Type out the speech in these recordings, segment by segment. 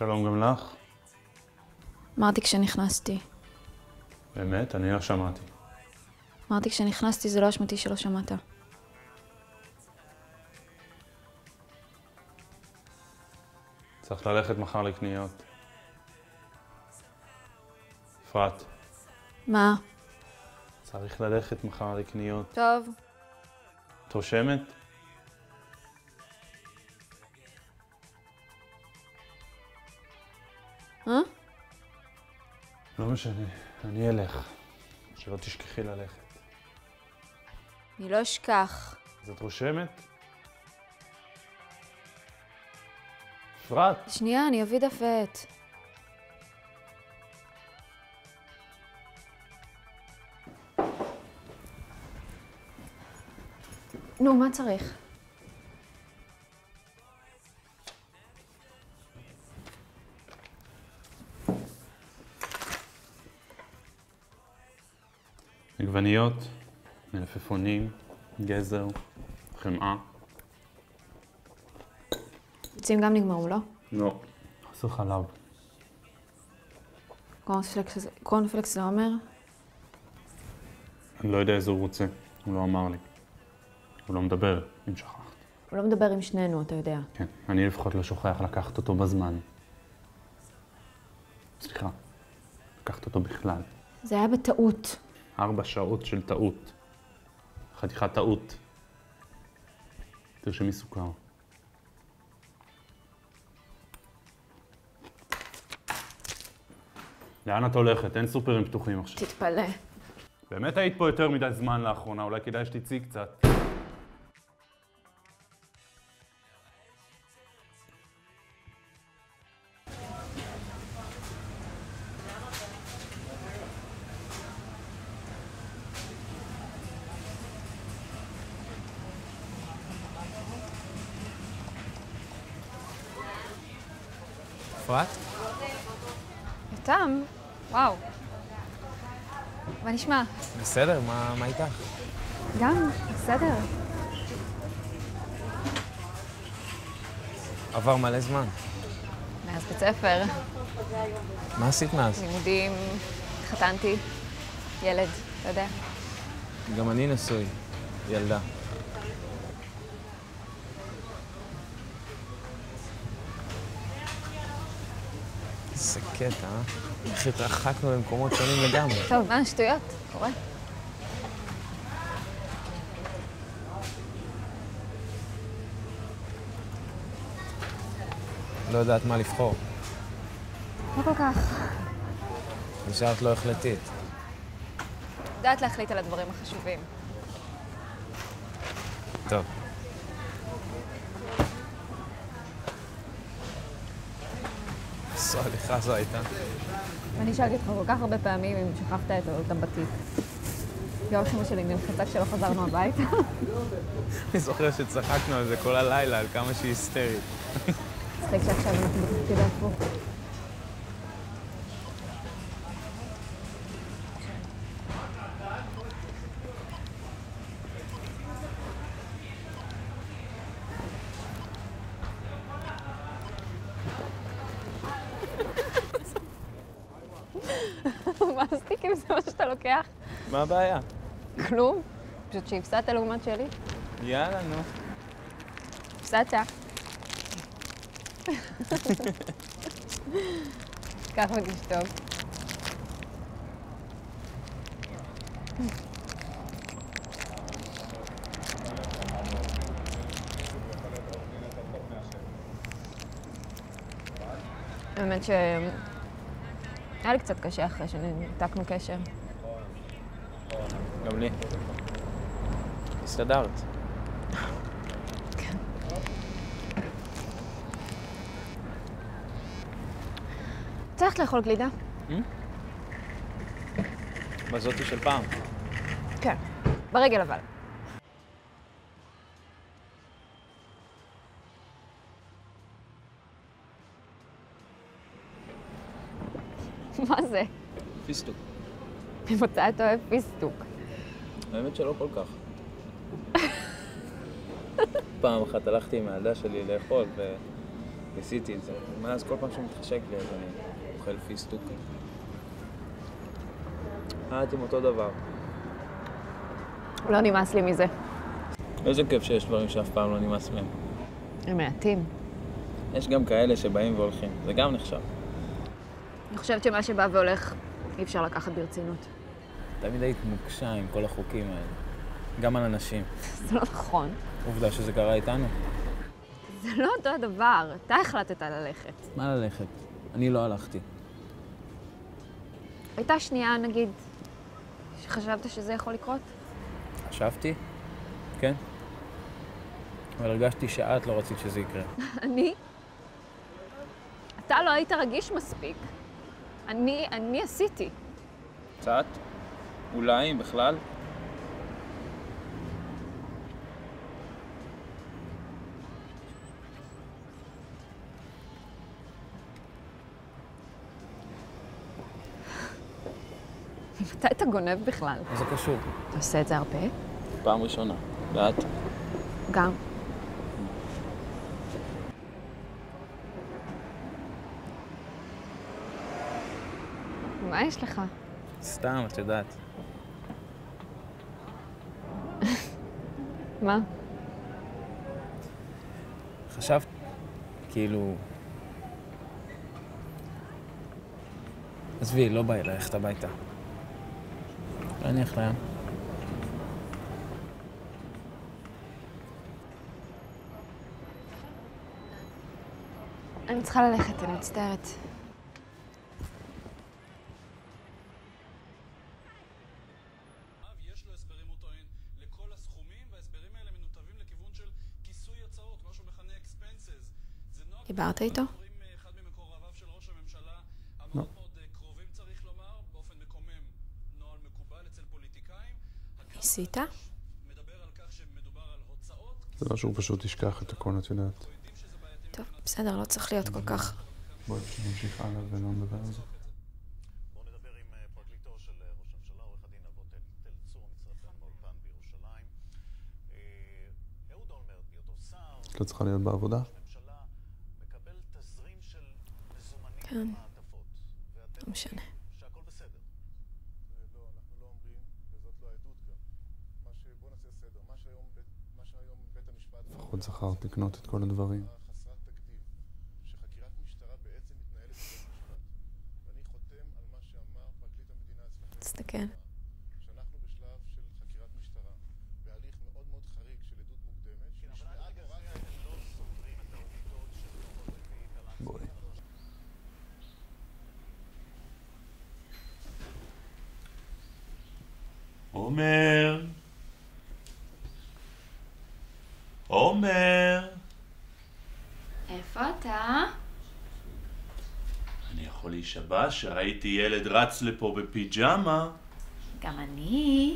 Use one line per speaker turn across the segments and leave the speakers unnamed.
שלום גם לך.
אמרתי כשנכנסתי.
באמת? אני לא שמעתי.
אמרתי כשנכנסתי, זה לא אשמתי שלא שמעת.
צריך ללכת מחר לקניות. אפרת.
מה?
צריך ללכת מחר לקניות.
טוב.
את רושמת? לא משנה, אני אלך. שלא תשכחי ללכת.
אני לא אשכח.
אז את רושמת? אפרת!
שנייה, אני אביא דף ועט. נו, מה צריך?
עגבניות, מלפפונים, גזר, חמאה.
ביצים גם נגמרו, לא?
לא. חסר חלב.
קורנפלקס זה אומר?
אני לא יודע איזה הוא רוצה, הוא לא אמר לי. הוא לא מדבר, אם שכחת.
הוא לא מדבר עם שנינו, אתה יודע.
כן, אני לפחות לא שוכח לקחת אותו בזמן. סליחה, לקחת אותו בכלל.
זה היה בטעות.
4 שעות של טעות. חתיכת טעות. תרשמי סוכר. לאן את הולכת? אין סופרים פתוחים עכשיו.
תתפלא.
באמת היית פה יותר מדי זמן לאחרונה, אולי כדאי שתצאי קצת.
אפרת?
יותם? וואו. מה נשמע?
בסדר, מה איתך?
גם, בסדר.
עבר מלא זמן.
מאז בית ספר,
מה עשית מאז?
לימודים, התחתנתי, ילד, אתה יודע.
גם אני נשוי, ילדה. איזה קטע, אה? איך התרחקנו למקומות שונים לגמרי.
טוב, מה שטויות? קורה.
לא יודעת מה לבחור.
לא כל כך.
נשארת לא החלטית.
יודעת להחליט על הדברים החשובים.
טוב. סליחה, זו הייתה.
ואני שאלתי אותך כל כך הרבה פעמים אם שכחת את אותם בתיק. יום שמע שלי נמחצה כשלא חזרנו הביתה.
אני זוכר שצחקנו על זה כל הלילה, על כמה שהיא היסטרית.
צחק שעכשיו אנחנו בתפקיד ההפוך. מה הסטיקים זה מה שאתה לוקח?
מה הבעיה?
כלום. פשוט שהפסדת לעומת שלי.
יאללה, נו.
הפסדת. קח ותשתוק. האמת היה לי קצת קשה אחרי שניתקנו קשר.
גם לי. הסתדרת.
כן. צריך לאכול גלידה?
בזאתי של פעם.
כן. ברגל אבל. מה זה?
פיסטוק.
ממוצא אתה אוהב פיסטוק.
האמת שלא כל כך. פעם אחת הלכתי עם הילדה שלי לאכול ניסיתי את זה. מאז כל פעם שמתחשק לי, אז אני אוכל פיסטוק. את עם אותו דבר.
לא נמאס לי מזה.
איזה כיף שיש דברים שאף פעם לא נמאס מהם.
הם מעטים.
יש גם כאלה שבאים והולכים, זה גם נחשב.
אני חושבת שמה שבא והולך אי אפשר לקחת ברצינות.
תמיד היית מוקשה עם כל החוקים האלה. גם על אנשים.
זה לא נכון.
עובדה שזה קרה איתנו.
זה לא אותו הדבר. אתה החלטת ללכת.
מה ללכת? אני לא הלכתי.
הייתה שנייה, נגיד, שחשבת שזה יכול לקרות?
חשבתי? כן. אבל הרגשתי שאת לא רצית שזה יקרה.
אני? אתה לא היית רגיש מספיק. אני עשיתי.
קצת? אולי, אם בכלל?
מתי אתה גונב בכלל?
מה זה קשור?
אתה עושה את זה הרבה?
פעם ראשונה. ואת?
גם. מה יש לך?
סתם, את יודעת.
מה?
חשבת, כאילו... עזבי, לא בא לי ללכת הביתה. לא נלך לים.
אני צריכה ללכת, אני מצטערת.
יש לו הסברים, הוא טוען, לכל הסכומים, וההסברים האלה מנותבים לכיוון של כיסוי הצעות, מה שהוא מכנה expenses. זה נוהג...
דיברת איתו?
אחד ממקורביו של ראש הממשלה, המאוד מאוד קרובים צריך לומר, באופן מקומם, נוהל מקובל אצל פוליטיקאים.
ניסית?
מדבר על כך שמדובר על הוצאות.
זה לא שהוא פשוט ישכח את הכל, את יודעת.
טוב, בסדר, לא צריך להיות כל כך.
בואי נמשיך הלאה ולא נדבר על זה.
בואו נדבר עם פרקליטו של ראש הממשלה, עורך הדין אבות תל צור, מצטרף אלינו באולפן בירושלים. אהוד אולמרט, בהיותו שר,
את לא צריכה להיות בעבודה?
ראש הממשלה, מקבל תזרים של מזומנים
כן.
ומעטפות. ואתם
לא משנה.
שהכל בסדר.
לא, אנחנו לא אומרים, וזאת לא העדות גם. בוא נעשה סדר. מה שהיום בית המשפט...
לפחות זכרת לקנות את כל הדברים.
חסרת תקדים, שחקירת משטרה בעצם מתנהלת בבית משפט. ואני חותם על מה שאמר פרקליט המדינה אצלכם.
תסתכל.
שאנחנו בשלב של חקירת משטרה, בהליך מאוד מאוד חריג של עדות מוקדמת, שנשמעה בו רק...
לא סופרים את העובדות של דוחות לפי קלנסקי.
בואי.
עומר! עומר!
איפה אתה?
אני יכול להישבע שראיתי ילד רץ לפה בפיג'מה.
גם אני.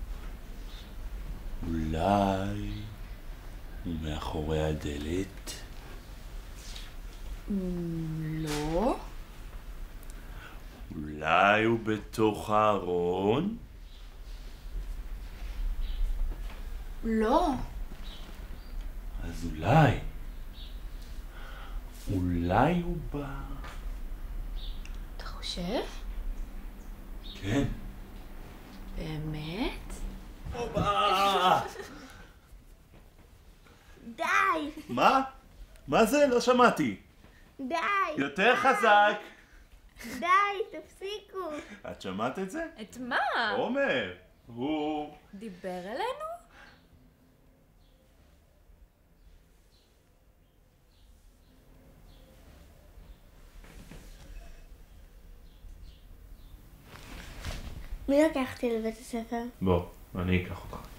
אולי הוא מאחורי הדלת?
לא.
אולי הוא בתוך הארון?
לא.
אז אולי הוא בא...
אתה חושב?
כן.
באמת?
הופה!
די!
מה? מה זה? לא שמעתי.
די!
יותר חזק.
די, תפסיקו!
את שמעת את זה?
את מה?
עומר, הוא...
דיבר אלינו?
מי לקח אותי לבית הספר?
בוא, אני אקח אותך.